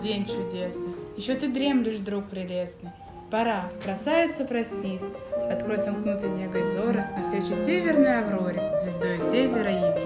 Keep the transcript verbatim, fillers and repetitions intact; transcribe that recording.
день чудесный, еще ты дремлешь, друг прелестный. Пора, красавица, проснись, открой сомкнутый негой зоры, навстречу северной авроре, звездою севера явись.